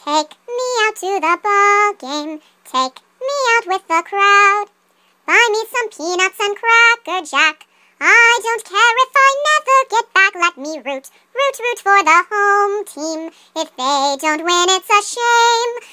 Take me out to the ball game. Take me out with the crowd. Buy me some peanuts and Cracker Jack. I don't care if I never get back. Let me root for the home team. If they don't win, it's a shame.